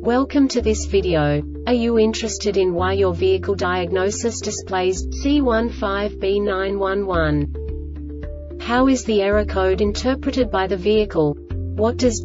Welcome to this video. Are you interested in why your vehicle diagnosis displays C15B911? How is the error code interpreted by the vehicle? What does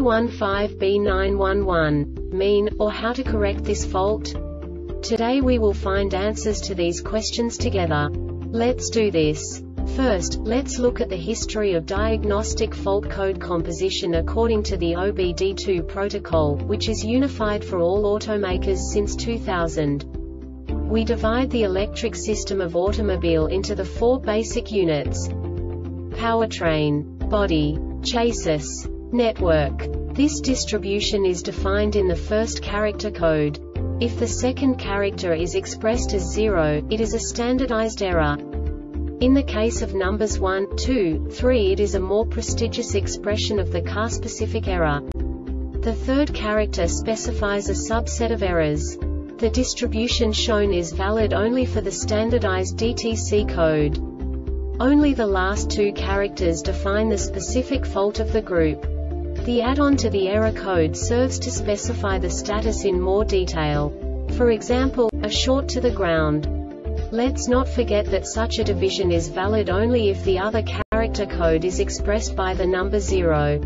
C15B911 mean, or how to correct this fault? Today we will find answers to these questions together. Let's do this. First, let's look at the history of diagnostic fault code composition according to the OBD2 protocol, which is unified for all automakers since 2000. We divide the electric system of automobile into the four basic units: powertrain, body, chassis, network. This distribution is defined in the first character code. If the second character is expressed as 0, it is a standardized error. In the case of numbers 1, 2, 3, it is a more prestigious expression of the car-specific error. The third character specifies a subset of errors. The distribution shown is valid only for the standardized DTC code. Only the last two characters define the specific fault of the group. The add-on to the error code serves to specify the status in more detail. For example, a short to the ground. Let's not forget that such a division is valid only if the other character code is expressed by the number 0.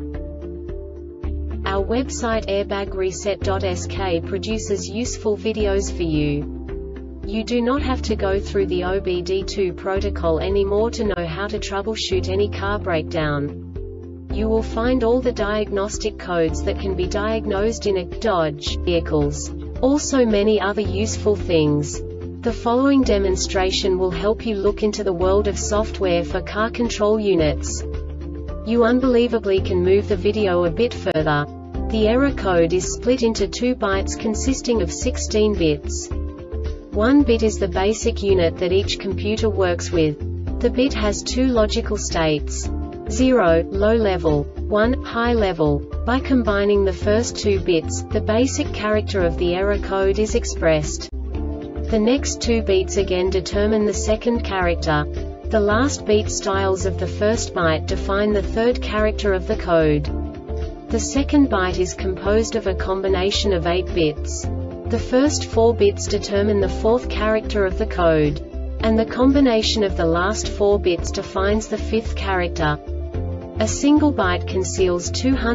Our website airbagreset.sk produces useful videos for you. You do not have to go through the OBD2 protocol anymore to know how to troubleshoot any car breakdown. You will find all the diagnostic codes that can be diagnosed in a Dodge vehicles. Also many other useful things. The following demonstration will help you look into the world of software for car control units. You unbelievably can move the video a bit further. The error code is split into 2 bytes consisting of 16 bits. 1 bit is the basic unit that each computer works with. The bit has 2 logical states: 0, low level, 1, high level. By combining the first 2 bits, the basic character of the error code is expressed. The next 2 beats again determine the second character. The last beat styles of the first byte define the third character of the code. The second byte is composed of a combination of 8 bits. The first 4 bits determine the fourth character of the code. And the combination of the last 4 bits defines the fifth character. A single byte conceals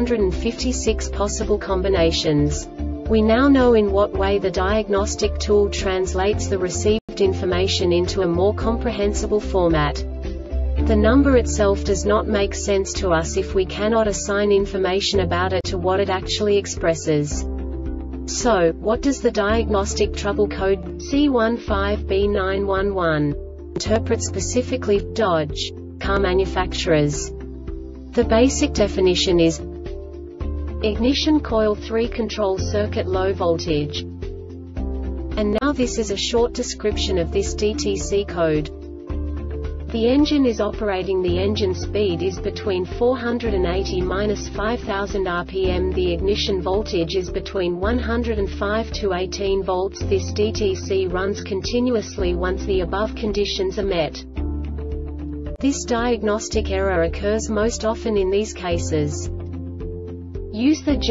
256 possible combinations. We now know in what way the diagnostic tool translates the received information into a more comprehensible format. The number itself does not make sense to us if we cannot assign information about it to what it actually expresses. So, what does the diagnostic trouble code C15B911 interpret specifically for Dodge car manufacturers? The basic definition is ignition coil 3 control circuit low voltage. And now this is a short description of this DTC code. The engine is operating. The engine speed is between 480–5000 rpm. The ignition voltage is between 105 to 18 volts. This DTC runs continuously once the above conditions are met. This diagnostic error occurs most often in these cases. Use the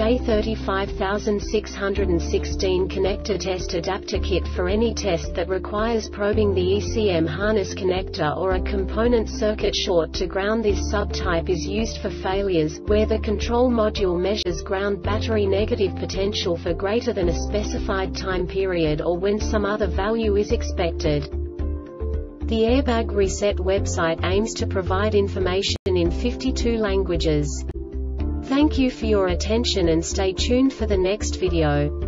J35616 connector test adapter kit for any test that requires probing the ECM harness connector or a component circuit short to ground. This subtype is used for failures where the control module measures ground battery negative potential for greater than a specified time period or when some other value is expected. The Airbag Reset website aims to provide information in 52 languages. Thank you for your attention and stay tuned for the next video.